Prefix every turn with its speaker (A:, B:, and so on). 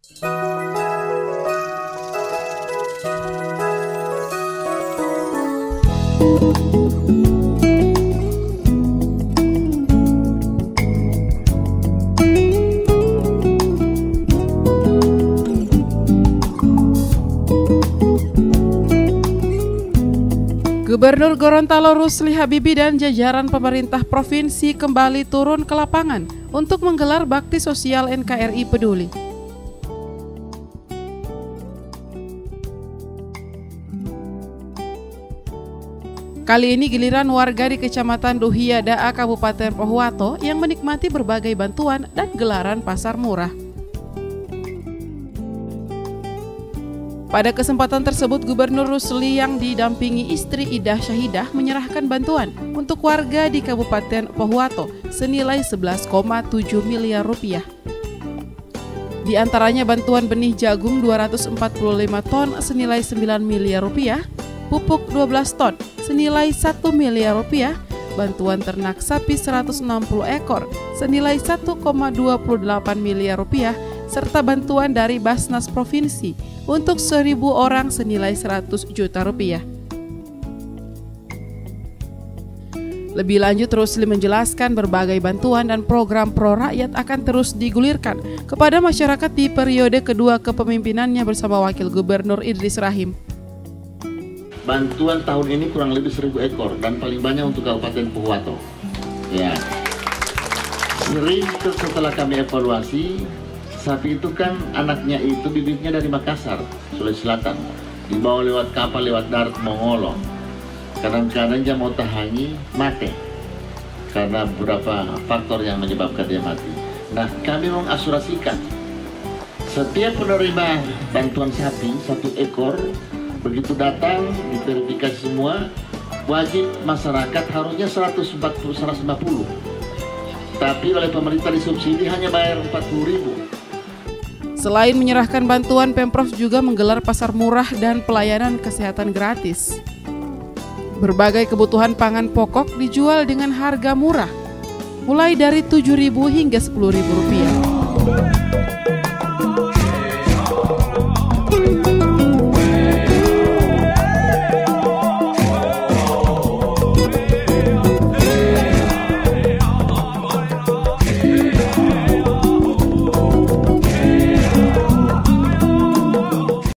A: Gubernur Gorontalo Rusli Habibie dan jajaran pemerintah provinsi kembali turun ke lapangan untuk menggelar bakti sosial NKRI Peduli. Kali ini giliran warga di Kecamatan Duhia Da'a, Kabupaten Pohuwato yang menikmati berbagai bantuan dan gelaran pasar murah. Pada kesempatan tersebut, Gubernur Rusli yang didampingi istri Idah Syahidah menyerahkan bantuan untuk warga di Kabupaten Pohuwato senilai 11,7 miliar rupiah. Di antaranya bantuan benih jagung 245 ton senilai 9 miliar rupiah, pupuk 12 ton senilai 1 miliar rupiah, bantuan ternak sapi 160 ekor senilai 1,28 miliar rupiah, serta bantuan dari Basnas Provinsi untuk 1.000 orang senilai 100 juta rupiah. Lebih lanjut, Rusli menjelaskan berbagai bantuan dan program pro rakyat akan terus digulirkan kepada masyarakat di periode kedua kepemimpinannya bersama Wakil Gubernur Idris Rahim.
B: Bantuan tahun ini kurang lebih 1.000 ekor dan paling banyak untuk Kabupaten Pohuwato. Ya. Setelah kami evaluasi, sapi itu kan anaknya itu bibitnya dari Makassar, Sulawesi Selatan, dibawa lewat kapal, lewat darat Mongolo. Kadang-kadang dia mau tahangi mati karena beberapa faktor yang menyebabkan dia mati. Nah, kami mengasurasikan setiap penerima bantuan sapi 1 ekor begitu datang diverifikasi semua, wajib masyarakat harusnya 150, tapi oleh pemerintah disubsidi hanya bayar 40.000.
A: Selain menyerahkan bantuan, Pemprov juga menggelar pasar murah dan pelayanan kesehatan gratis. Berbagai kebutuhan pangan pokok dijual dengan harga murah, mulai dari Rp7.000 hingga Rp10.000.